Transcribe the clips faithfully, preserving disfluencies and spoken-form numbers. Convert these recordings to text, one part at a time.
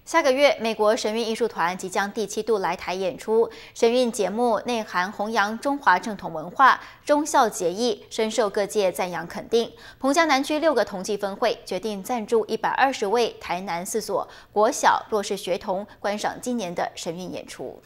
下个月，美国神韵艺术团即将第七度来台演出。神韵节目内涵弘扬中华正统文化、忠孝节义，深受各界赞扬肯定。彭佳南区六个同济分会决定赞助一百二十位台南四所国小弱势学童观赏今年的神韵演出。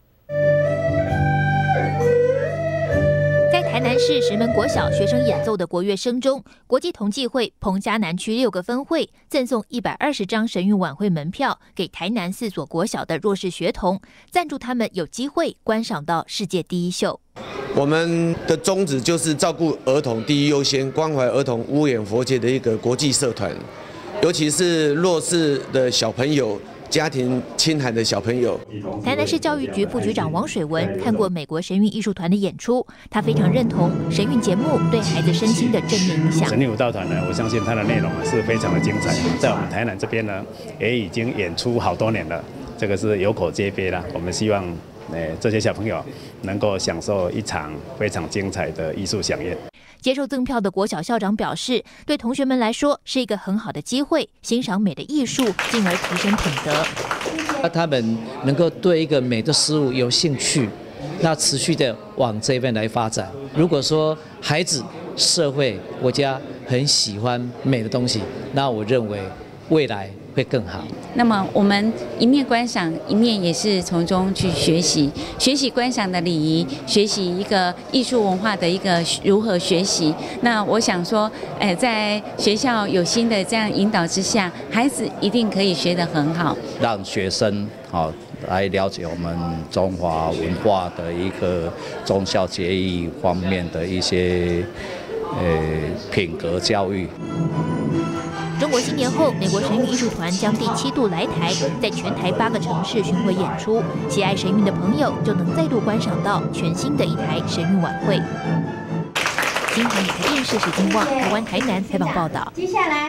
在台南市石门国小学生演奏的国乐声中，国际同济会彭佳南区六个分会赠送一百二十张神韵晚会门票给台南四所国小的弱势学童，赞助他们有机会观赏到世界第一秀。 我们的宗旨就是照顾儿童第一优先，关怀儿童无远佛界的一个国际社团，尤其是弱势的小朋友。 家庭侵害的小朋友， 台南市教育局副局长王水文看过美国神韵艺术团的演出，他非常认同神韵节目对孩子身心的正面影响。 神韵舞蹈团呢，我相信它的内容啊是非常的精彩，在我们台南这边呢，也已经演出好多年了，这个是有口皆碑了。我们希望，呃，这些小朋友能够享受一场非常精彩的艺术飨宴。 接受赠票的国小校长表示，对同学们来说是一个很好的机会，欣赏美的艺术，进而提升品德。 那他们能够对一个美的事物有兴趣，那持续的往这边来发展。如果说孩子、社会、国家很喜欢美的东西，那我认为未来 会更好。 那么我们一面观赏，一面也是从中去学习，学习观赏的礼仪，学习一个艺术文化的一个如何学习。那我想说，呃，在学校有心的这样引导之下，孩子一定可以学得很好， 让学生好来了解我们中华文化的一个忠孝节义方面的一些呃品格教育。 中国新年后，美国神韵艺术团将第七度来台，在全台八个城市巡回演出。喜爱神韵的朋友就能再度观赏到全新的一台神韵晚会。金台美台电视史金旺，台湾台南采访报道。接下来。